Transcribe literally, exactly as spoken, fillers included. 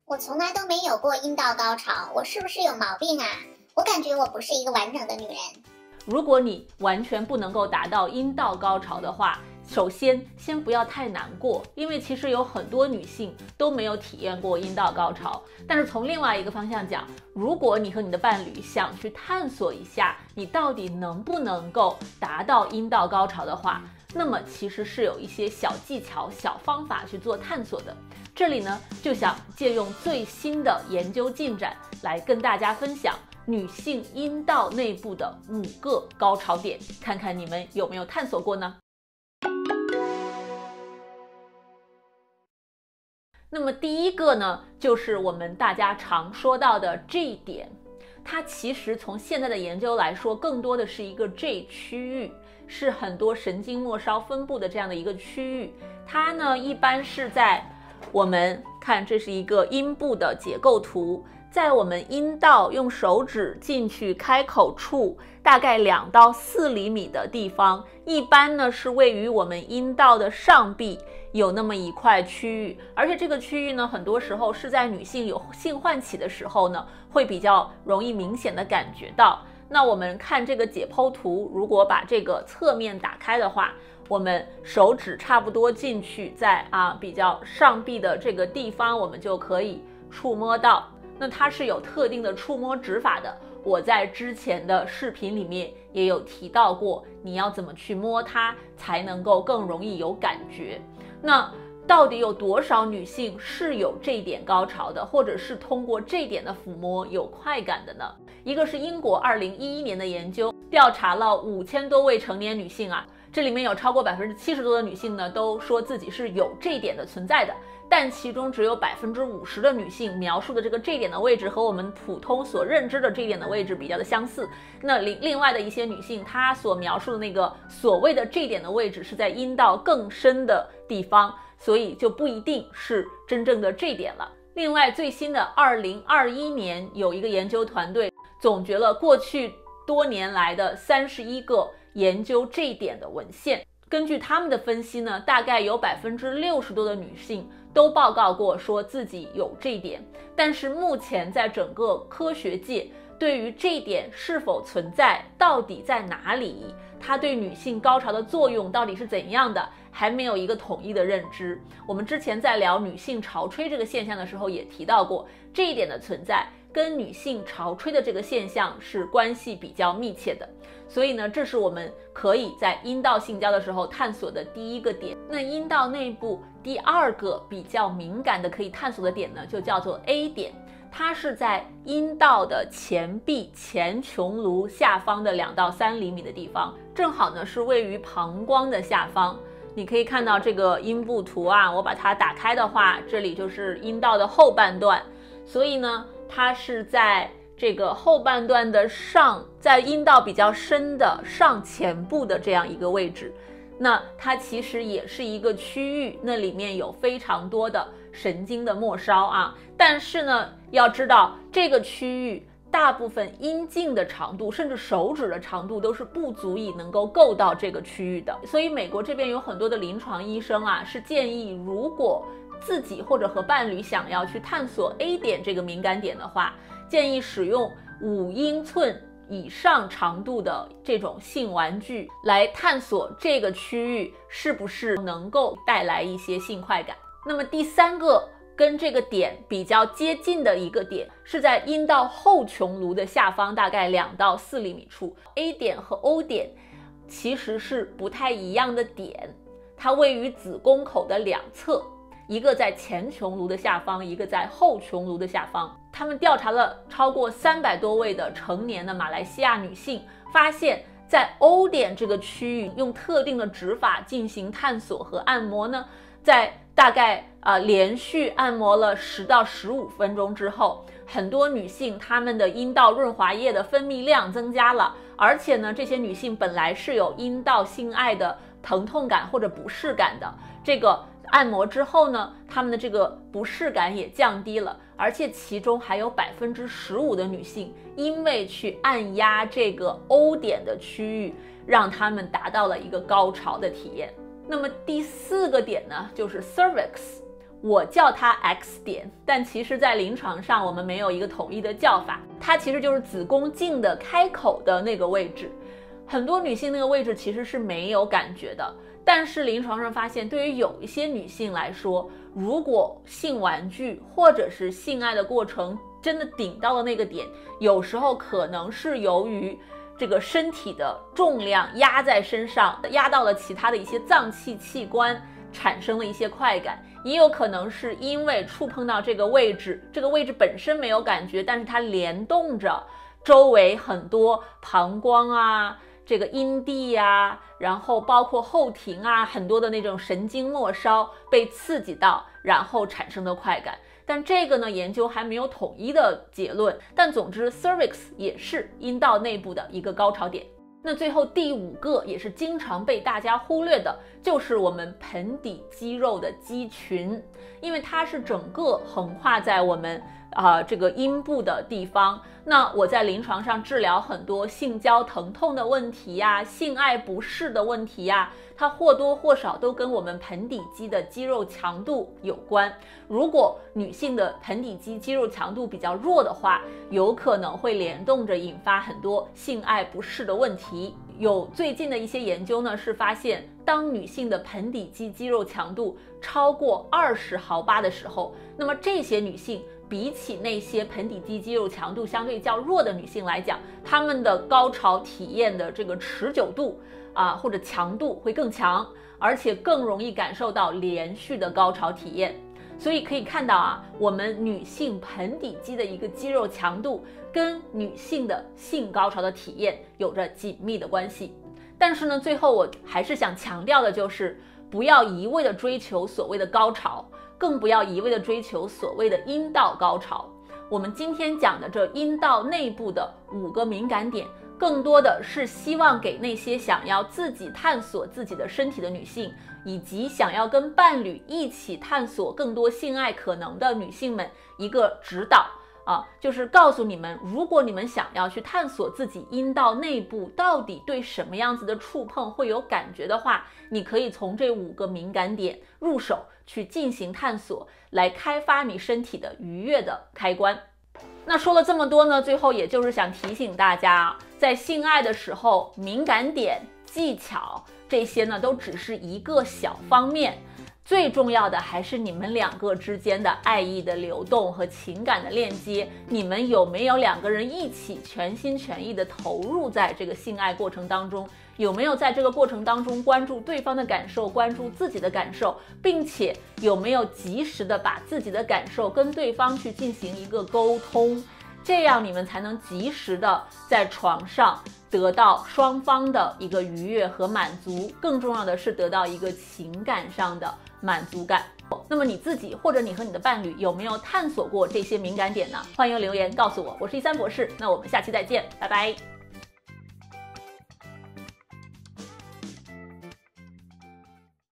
我从来都没有过阴道高潮，我是不是有毛病啊？我感觉我不是一个完整的女人。 如果你完全不能够达到阴道高潮的话，首先先不要太难过，因为其实有很多女性都没有体验过阴道高潮。但是从另外一个方向讲，如果你和你的伴侣想去探索一下你到底能不能够达到阴道高潮的话，那么其实是有一些小技巧、小方法去做探索的。这里呢，就想借用最新的研究进展来跟大家分享女性阴道内部的五个高潮点，看看你们有没有探索过呢？那么第一个呢，就是我们大家常说到的 G 点，它其实从现在的研究来说，更多的是一个 G 区域，是很多神经末梢分布的这样的一个区域。它呢，一般是在我们看，这是一个阴部的结构图，在我们阴道用手指进去开口处，大概两到四厘米的地方，一般呢是位于我们阴道的上壁，有那么一块区域，而且这个区域呢，很多时候是在女性有性唤起的时候呢，会比较容易明显的感觉到。那我们看这个解剖图，如果把这个侧面打开的话，我们手指差不多进去，在啊比较上壁的这个地方，我们就可以触摸到。那它是有特定的触摸指法的，我在之前的视频里面也有提到过，你要怎么去摸它才能够更容易有感觉。那到底有多少女性是有这一点高潮的，或者是通过这一点的抚摸有快感的呢？一个是英国二零一一年的研究，调查了五千多位成年女性啊，这里面有超过百分之七十多的女性呢，都说自己是有这一点的存在的。但其中只有百分之五十的女性描述的这个这一点的位置和我们普通所认知的这一点的位置比较的相似。那另另外的一些女性，她所描述的那个所谓的这一点的位置是在阴道更深的地方，所以就不一定是真正的这一点了。另外，最新的二零二一年有一个研究团队总结了过去多年来的三十一个研究这一点的文献。根据他们的分析呢，大概有百分之六十多的女性都报告过说自己有这一点，但是目前在整个科学界对于这一点是否存在，到底在哪里，它对女性高潮的作用到底是怎样的，还没有一个统一的认知。我们之前在聊女性潮吹这个现象的时候也提到过，这一点的存在跟女性潮吹的这个现象是关系比较密切的。所以呢，这是我们可以在阴道性交的时候探索的第一个点。那阴道内部第二个比较敏感的可以探索的点呢，就叫做 A 点，它是在阴道的前壁前穹颅下方的两到三厘米的地方，正好呢是位于膀胱的下方。你可以看到这个阴部图啊，我把它打开的话，这里就是阴道的后半段，所以呢，它是在这个后半段的上，在阴道比较深的上前部的这样一个位置。那它其实也是一个区域，那里面有非常多的神经的末梢啊。但是呢，要知道这个区域大部分阴茎的长度，甚至手指的长度都是不足以能够够到这个区域的。所以美国这边有很多的临床医生啊，是建议如果自己或者和伴侣想要去探索 A 点这个敏感点的话，建议使用五英寸以上长度的这种性玩具来探索这个区域是不是能够带来一些性快感。那么第三个跟这个点比较接近的一个点是在阴道后穹颅的下方，大概两到四厘米处。 A 点和 O 点其实是不太一样的点，它位于子宫口的两侧，一个在前穹颅的下方，一个在后穹颅的下方。他们调查了超过三百多位的成年的马来西亚女性，发现在 O 点这个区域用特定的指法进行探索和按摩呢，在大概呃连续按摩了十到十五分钟之后，很多女性她们的阴道润滑液的分泌量增加了，而且呢，这些女性本来是有阴道性爱的疼痛感或者不适感的，这个按摩之后呢，她们的这个不适感也降低了，而且其中还有百分之十五的女性因为去按压这个 O 点的区域，让她们达到了一个高潮的体验。那么第四个点呢，就是 cervix 我叫它 X 点，但其实在临床上我们没有一个统一的叫法，它其实就是子宫颈的开口的那个位置。很多女性那个位置其实是没有感觉的，但是临床上发现，对于有一些女性来说，如果性玩具或者是性爱的过程真的顶到了那个点，有时候可能是由于这个身体的重量压在身上，压到了其他的一些脏器器官，产生了一些快感，也有可能是因为触碰到这个位置，这个位置本身没有感觉，但是它联动着周围很多膀胱啊，这个阴蒂呀，然后包括后庭啊，很多的那种神经末梢被刺激到，然后产生的快感。但这个呢，研究还没有统一的结论。但总之 cervix 也是阴道内部的一个高潮点。那最后第五个也是经常被大家忽略的，就是我们盆底肌肉的肌群，因为它是整个横跨在我们啊、呃、这个阴部的地方。那我在临床上治疗很多性交疼痛的问题呀、性爱不适的问题呀，它或多或少都跟我们盆底肌的肌肉强度有关。如果女性的盆底肌肌肉强度比较弱的话，有可能会联动着引发很多性爱不适的问题。有最近的一些研究呢，是发现当女性的盆底肌肌肉强度超过二十毫巴的时候，那么这些女性比起那些盆底肌肌肉强度相对较弱的女性来讲，她们的高潮体验的这个持久度啊或者强度会更强，而且更容易感受到连续的高潮体验。所以可以看到啊，我们女性盆底肌的一个肌肉强度跟女性的性高潮的体验有着紧密的关系。但是呢，最后我还是想强调的就是，不要一味的追求所谓的高潮，更不要一味的追求所谓的阴道高潮。我们今天讲的这阴道内部的五个敏感点，更多的是希望给那些想要自己探索自己的身体的女性，以及想要跟伴侣一起探索更多性爱可能的女性们一个指导啊，就是告诉你们，如果你们想要去探索自己阴道内部到底对什么样子的触碰会有感觉的话，你可以从这五个敏感点入手去进行探索，来开发你身体的愉悦的开关。那说了这么多呢，最后也就是想提醒大家，在性爱的时候，敏感点、技巧这些呢，都只是一个小方面。最重要的还是你们两个之间的爱意的流动和情感的链接，你们有没有两个人一起全心全意的投入在这个性爱过程当中，有没有在这个过程当中关注对方的感受，关注自己的感受，并且有没有及时的把自己的感受跟对方去进行一个沟通，这样你们才能及时的在床上得到双方的一个愉悦和满足，更重要的是得到一个情感上的满足感。那么你自己或者你和你的伴侣有没有探索过这些敏感点呢？欢迎留言告诉我。我是一三博士，那我们下期再见，拜拜。